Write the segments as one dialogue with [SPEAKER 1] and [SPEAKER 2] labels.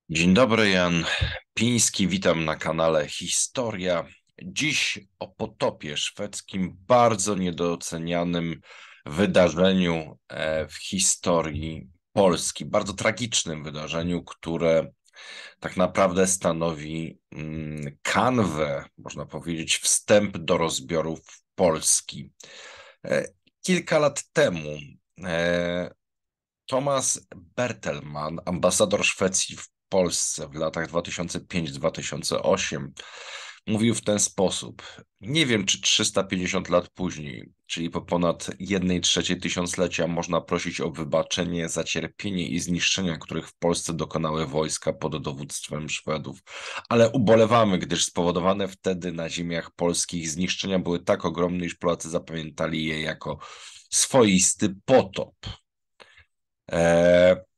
[SPEAKER 1] Dzień dobry, Jan Piński, witam na kanale Historia. Dziś o potopie szwedzkim, bardzo niedocenianym wydarzeniu w historii Polski, bardzo tragicznym wydarzeniu, które tak naprawdę stanowi kanwę, można powiedzieć, wstęp do rozbiorów Polski. E, Kilka lat temu Thomas Bertelman, ambasador Szwecji w Polsce w latach 2005-2008, mówił w ten sposób: nie wiem, czy 350 lat później, czyli po ponad 1/3 tysiąclecia, można prosić o wybaczenie za cierpienie i zniszczenia, których w Polsce dokonały wojska pod dowództwem Szwedów. Ale ubolewamy, gdyż spowodowane wtedy na ziemiach polskich zniszczenia były tak ogromne, iż Polacy zapamiętali je jako swoisty potop. E,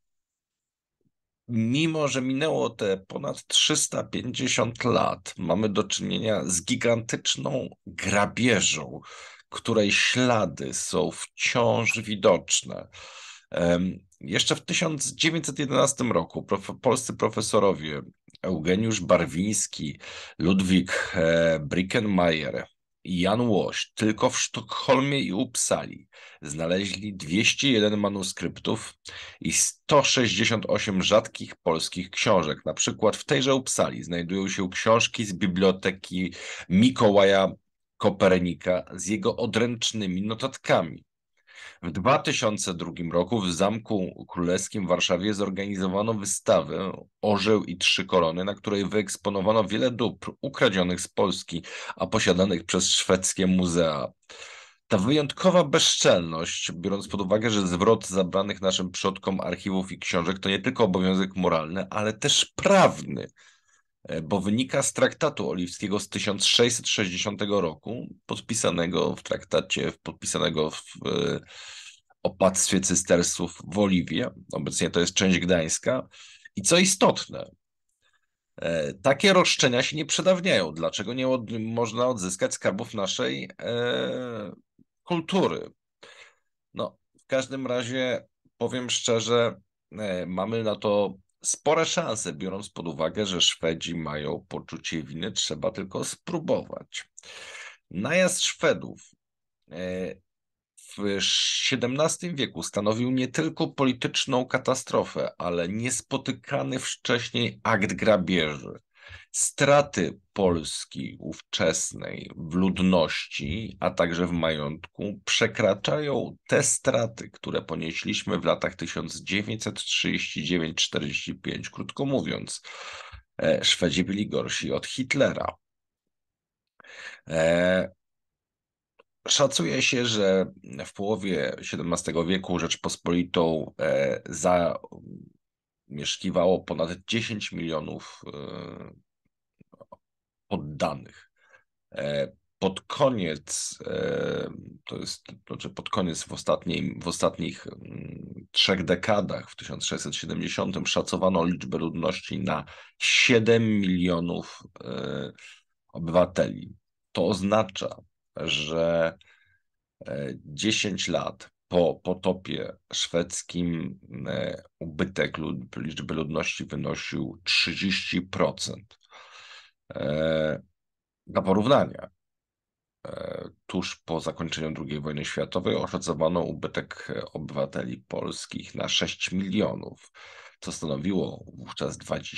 [SPEAKER 1] Mimo że minęło te ponad 350 lat, mamy do czynienia z gigantyczną grabieżą, której ślady są wciąż widoczne. Jeszcze w 1911 roku polscy profesorowie Eugeniusz Barwiński, Ludwik Brickenmayer i Jan Łoś tylko w Sztokholmie i Uppsali znaleźli 201 manuskryptów i 168 rzadkich polskich książek. Na przykład w tejże Uppsali znajdują się książki z biblioteki Mikołaja Kopernika z jego odręcznymi notatkami. W 2002 roku w Zamku Królewskim w Warszawie zorganizowano wystawę Orzeł i Trzy Korony, na której wyeksponowano wiele dóbr ukradzionych z Polski, a posiadanych przez szwedzkie muzea. Ta wyjątkowa bezczelność, biorąc pod uwagę, że zwrot zabranych naszym przodkom archiwów i książek to nie tylko obowiązek moralny, ale też prawny, bo wynika z traktatu oliwskiego z 1660 roku, podpisanego w opactwie cystersów w Oliwie. Obecnie to jest część Gdańska. I co istotne, takie roszczenia się nie przedawniają. Dlaczego nie można odzyskać skarbów naszej kultury? No, w każdym razie powiem szczerze, mamy na to spore szanse, biorąc pod uwagę, że Szwedzi mają poczucie winy, trzeba tylko spróbować. Najazd Szwedów e, w XVII wieku stanowił nie tylko polityczną katastrofę, ale niespotykany wcześniej akt grabieży. Straty Polski ówczesnej w ludności, a także w majątku, przekraczają te straty, które ponieśliśmy w latach 1939-45. Krótko mówiąc, Szwedzi byli gorsi od Hitlera. E, Szacuje się, że w połowie XVII wieku Rzeczpospolitą zamieszkiwało ponad 10 milionów poddanych. Pod koniec, pod koniec w ostatnich trzech dekadach, w 1670, szacowano liczbę ludności na 7 milionów obywateli. To oznacza, że 10 lat po potopie szwedzkim ubytek liczby ludności wynosił 30%. Dla porównania, tuż po zakończeniu II wojny światowej oszacowano ubytek obywateli polskich na 6 milionów, co stanowiło wówczas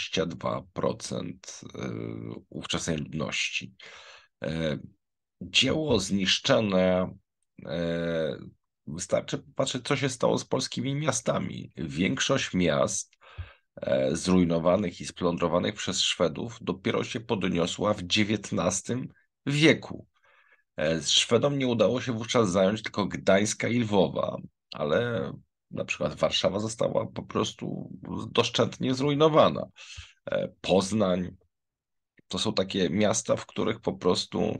[SPEAKER 1] 22% ówczesnej ludności. Dzieło zniszczone, wystarczy popatrzeć, co się stało z polskimi miastami. Większość miast zrujnowanych i splądrowanych przez Szwedów dopiero się podniosła w XIX wieku. Szwedom nie udało się wówczas zająć tylko Gdańska i Lwowa, ale na przykład Warszawa została po prostu doszczętnie zrujnowana. Poznań to są takie miasta, w których po prostu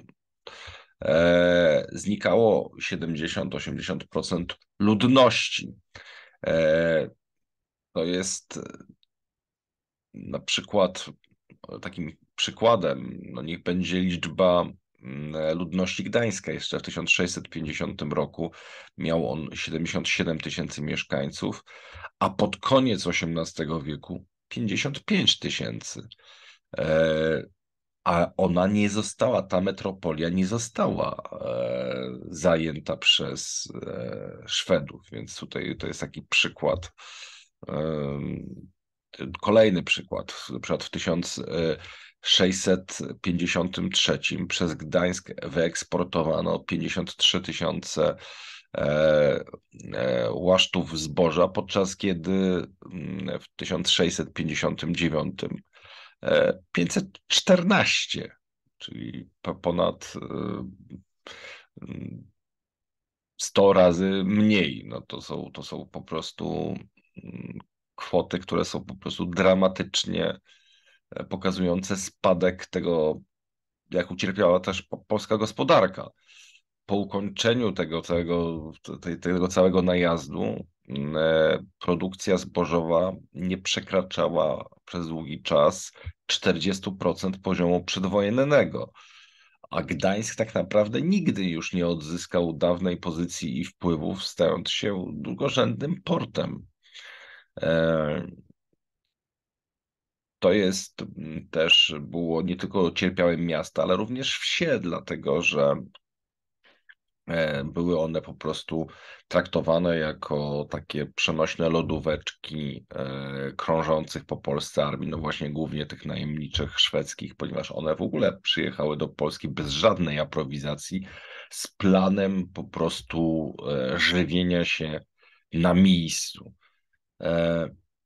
[SPEAKER 1] znikało 70-80% ludności. E, To jest na przykład takim przykładem, no niech będzie liczba ludności Gdańska. Jeszcze w 1650 roku miał on 77 tysięcy mieszkańców, a pod koniec XVIII wieku 55 tysięcy. A ona nie została, ta metropolia nie została zajęta przez Szwedów, więc tutaj to jest taki przykład. Kolejny przykład. Na przykład w 1653 przez Gdańsk wyeksportowano 53 tysiące łasztów zboża, podczas kiedy w 1659 514, czyli ponad 100 razy mniej. No to są po prostu kwoty, które są po prostu dramatycznie pokazujące spadek tego, jak ucierpiała też polska gospodarka. Po ukończeniu tego całego najazdu produkcja zbożowa nie przekraczała przez długi czas 40% poziomu przedwojennego. A Gdańsk tak naprawdę nigdy już nie odzyskał dawnej pozycji i wpływów, stając się drugorzędnym portem. E, To jest też było nie tylko cierpiałe miasta, ale również wsie, dlatego że były one po prostu traktowane jako takie przenośne lodóweczki krążących po Polsce armii, no właśnie głównie tych najemniczych szwedzkich, ponieważ one w ogóle przyjechały do Polski bez żadnej aprowizacji, z planem po prostu żywienia się na miejscu. E,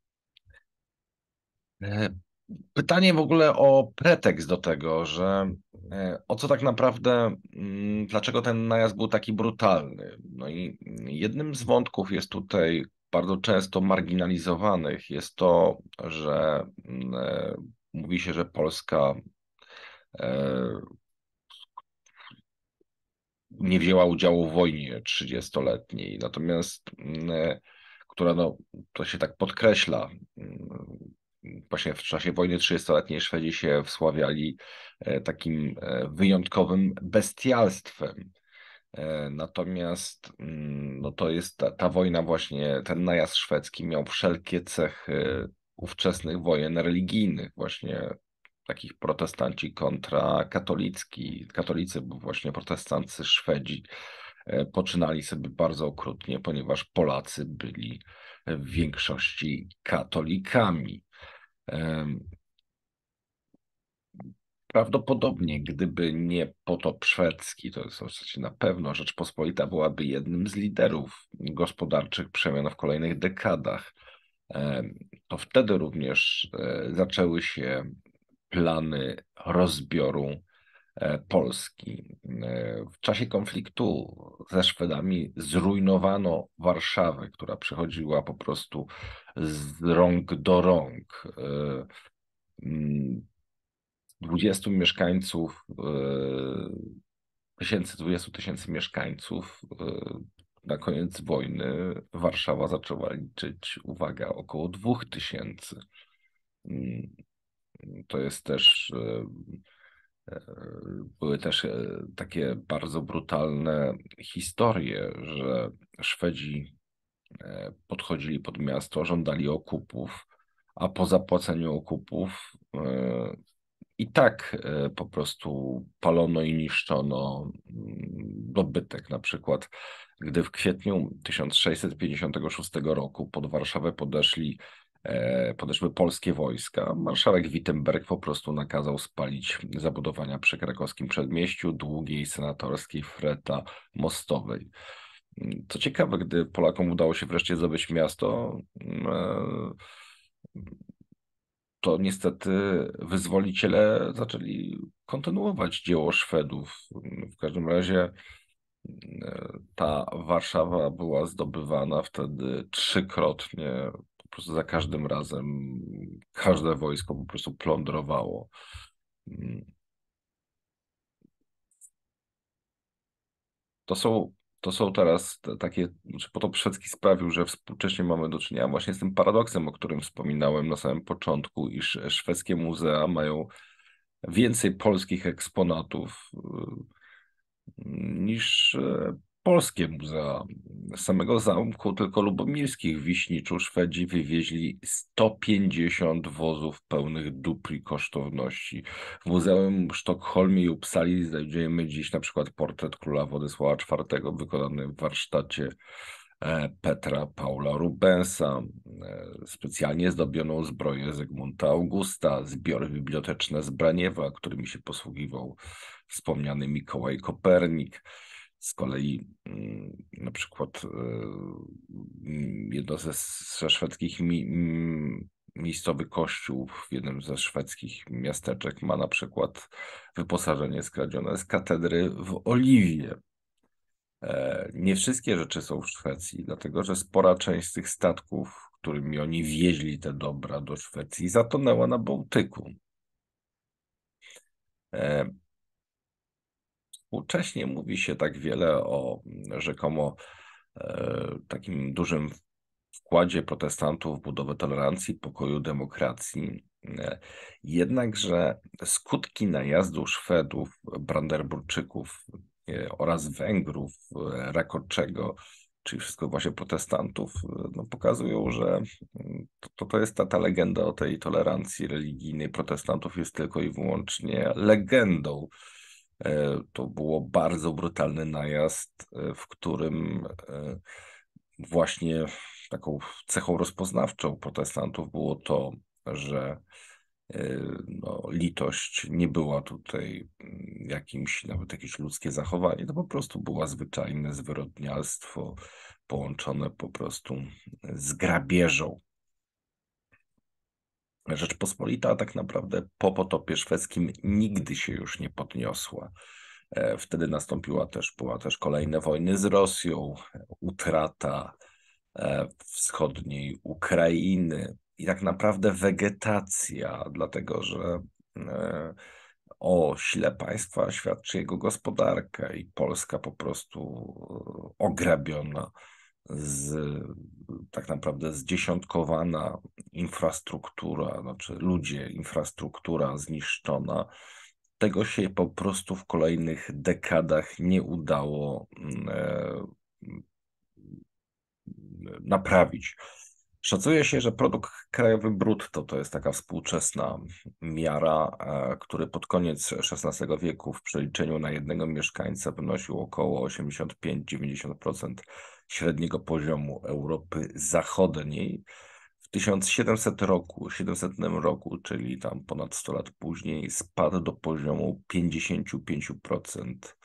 [SPEAKER 1] e, Pytanie w ogóle o pretekst do tego, że o co tak naprawdę, dlaczego ten najazd był taki brutalny? No i jednym z wątków jest tutaj bardzo często marginalizowanych, jest to, że mówi się, że Polska e, nie wzięła udziału w wojnie 30-letniej, natomiast która no, to się tak podkreśla. Właśnie w czasie wojny 30-letniej Szwedzi się wsławiali takim wyjątkowym bestialstwem. Natomiast no to jest ta wojna właśnie, ten najazd szwedzki miał wszelkie cechy ówczesnych wojen religijnych, właśnie takich protestanci kontra katolicy, bo właśnie protestancy Szwedzi poczynali sobie bardzo okrutnie, ponieważ Polacy byli w większości katolikami. Prawdopodobnie, gdyby nie potop szwedzki, to jest oczywiście na pewno Rzeczpospolita byłaby jednym z liderów gospodarczych przemian w kolejnych dekadach. To wtedy również zaczęły się plany rozbioru Polski. W czasie konfliktu ze Szwedami zrujnowano Warszawę, która przechodziła po prostu z rąk do rąk. 20 mieszkańców, 20 tysięcy mieszkańców, na koniec wojny Warszawa zaczęła liczyć, uwaga, około 2000. To jest też, były też takie bardzo brutalne historie, że Szwedzi podchodzili pod miasto, żądali okupów, a po zapłaceniu okupów i tak po prostu palono i niszczono dobytek. Na przykład, gdy w kwietniu 1656 roku pod Warszawę podeszły polskie wojska, marszałek Wittenberg po prostu nakazał spalić zabudowania przy krakowskim przedmieściu, Długiej, Senatorskiej, Freta, Mostowej. Co ciekawe, gdy Polakom udało się wreszcie zdobyć miasto, to niestety wyzwoliciele zaczęli kontynuować dzieło Szwedów. W każdym razie ta Warszawa była zdobywana wtedy trzykrotnie. Po prostu za każdym razem każde wojsko po prostu plądrowało. To są, to są teraz takie, znaczy potop szwedzki sprawił, że współcześnie mamy do czynienia właśnie z tym paradoksem, o którym wspominałem na samym początku, iż szwedzkie muzea mają więcej polskich eksponatów niż polskie muzea. Z samego zamku tylko lubomirskich w Wiśniczu Szwedzi wywieźli 150 wozów pełnych dóbr i kosztowności. W Muzeum w Sztokholmie i Uppsali znajdziemy dziś na przykład portret króla Władysława IV wykonany w warsztacie Petra Paula Rubensa, specjalnie zdobioną zbroję Zygmunta Augusta, zbiory biblioteczne z Braniewa, którymi się posługiwał wspomniany Mikołaj Kopernik. Z kolei na przykład jedno ze szwedzkich miejscowych kościół w jednym ze szwedzkich miasteczek ma na przykład wyposażenie skradzione z katedry w Oliwie. Nie wszystkie rzeczy są w Szwecji, dlatego że spora część z tych statków, którymi oni wieźli te dobra do Szwecji, zatonęła na Bałtyku. Współcześnie mówi się tak wiele o rzekomo takim dużym wkładzie protestantów w budowę tolerancji, pokoju, demokracji. Jednakże skutki najazdu Szwedów, Brandenburczyków oraz Węgrów, Rakoczego, czyli wszystko właśnie protestantów, no, pokazują, że to jest ta legenda o tej tolerancji religijnej protestantów jest tylko i wyłącznie legendą. To było bardzo brutalny najazd, w którym właśnie taką cechą rozpoznawczą protestantów było to, że no, litość nie była tutaj nawet jakieś ludzkie zachowanie, to po prostu było zwyczajne zwyrodnialstwo połączone po prostu z grabieżą. Rzeczpospolita tak naprawdę po potopie szwedzkim nigdy się już nie podniosła. Wtedy była też kolejne wojny z Rosją, utrata wschodniej Ukrainy i tak naprawdę wegetacja, dlatego że o sile państwa świadczy jego gospodarka i Polska po prostu ograbiona, tak naprawdę zdziesiątkowana infrastruktura, znaczy ludzie, infrastruktura zniszczona. Tego się po prostu w kolejnych dekadach nie udało naprawić. Szacuje się, że produkt krajowy brutto to jest taka współczesna miara, który pod koniec XVI wieku w przeliczeniu na jednego mieszkańca wynosił około 85-90% średniego poziomu Europy Zachodniej. W 1700 roku, czyli tam ponad 100 lat później, spadł do poziomu 55%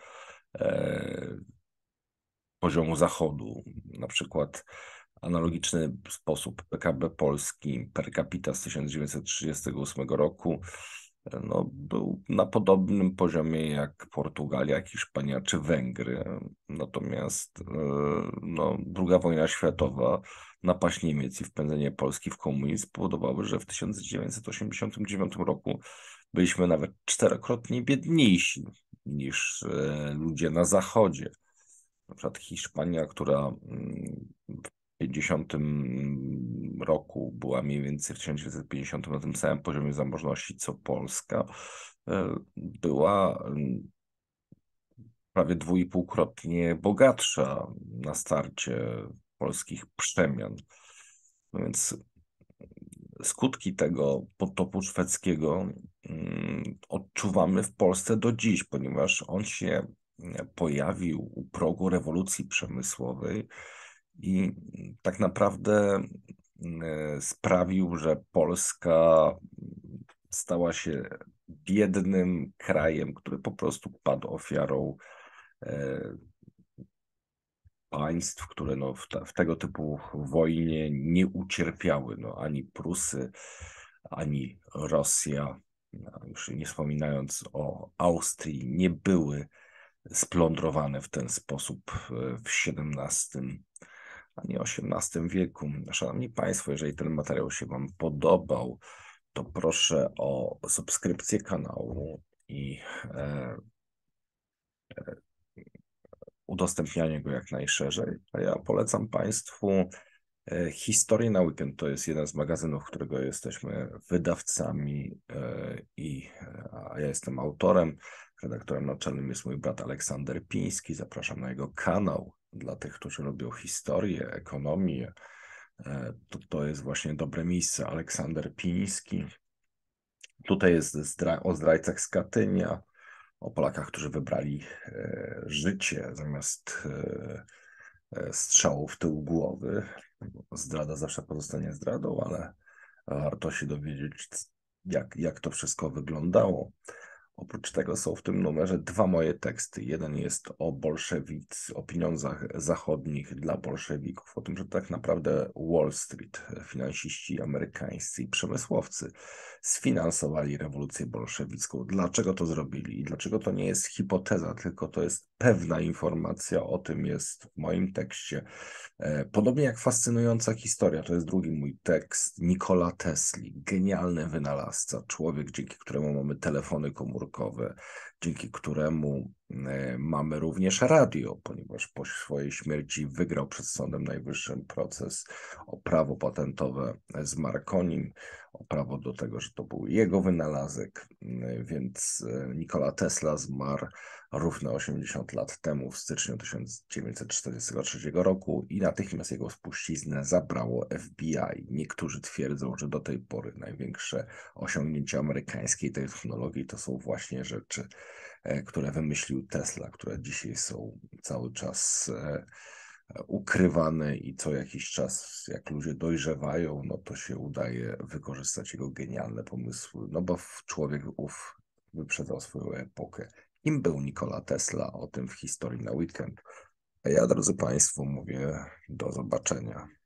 [SPEAKER 1] poziomu Zachodu. Na przykład analogiczny sposób PKB Polski per capita z 1938 roku no, był na podobnym poziomie jak Portugalia, Hiszpania czy Węgry. Natomiast no, II wojna światowa, napaść Niemiec i wpędzenie Polski w komunizm spowodowały, że w 1989 roku byliśmy nawet 4-krotnie biedniejsi niż ludzie na Zachodzie. Na przykład Hiszpania, która w 50 roku była mniej więcej w 1950 na tym samym poziomie zamożności co Polska, była prawie 2,5-krotnie bogatsza na starcie polskich przemian. No więc skutki tego potopu szwedzkiego odczuwamy w Polsce do dziś, ponieważ on się pojawił u progu rewolucji przemysłowej i tak naprawdę sprawił, że Polska stała się biednym krajem, który po prostu padł ofiarą państw, które no w tego typu wojnie nie ucierpiały. No, ani Prusy, ani Rosja, już nie wspominając o Austrii, nie były splądrowane w ten sposób w XVII ani XVIII wieku. Szanowni Państwo, jeżeli ten materiał się Wam podobał, to proszę o subskrypcję kanału i udostępnianie go jak najszerzej. A ja polecam Państwu Historię na weekend. To jest jeden z magazynów, którego jesteśmy wydawcami a ja jestem autorem. Redaktorem naczelnym jest mój brat Aleksander Piński. Zapraszam na jego kanał. Dla tych, którzy lubią historię, ekonomię, to jest właśnie dobre miejsce. Aleksander Piński. Tutaj jest o zdrajcach z Katynia, o Polakach, którzy wybrali życie zamiast strzału w tył głowy. Zdrada zawsze pozostanie zdradą, ale warto się dowiedzieć, jak to wszystko wyglądało. Oprócz tego są w tym numerze dwa moje teksty. Jeden jest o pieniądzach zachodnich dla bolszewików, o tym, że tak naprawdę Wall Street, finansiści amerykańscy i przemysłowcy sfinansowali rewolucję bolszewicką. Dlaczego to zrobili? I dlaczego to nie jest hipoteza, tylko to jest pewna informacja, o tym jest w moim tekście. Podobnie jak fascynująca historia, to jest drugi mój tekst, Nikola Tesli, genialny wynalazca, człowiek, dzięki któremu mamy telefony komórkowe, dzięki któremu mamy również radio, ponieważ po swojej śmierci wygrał przed Sądem Najwyższym proces o prawo patentowe z Marconim, o prawo do tego, że to był jego wynalazek, więc Nikola Tesla zmarł równe 80 lat temu, w styczniu 1943 roku i natychmiast jego spuściznę zabrało FBI. Niektórzy twierdzą, że do tej pory największe osiągnięcia amerykańskiej technologii to są właśnie rzeczy, które wymyślił Tesla, które dzisiaj są cały czas ukrywane i co jakiś czas, jak ludzie dojrzewają, no to się udaje wykorzystać jego genialne pomysły, no bo człowiek ów wyprzedzał swoją epokę. Kim był Nikola Tesla? O tym w historii na weekend. A ja, drodzy Państwo, mówię do zobaczenia.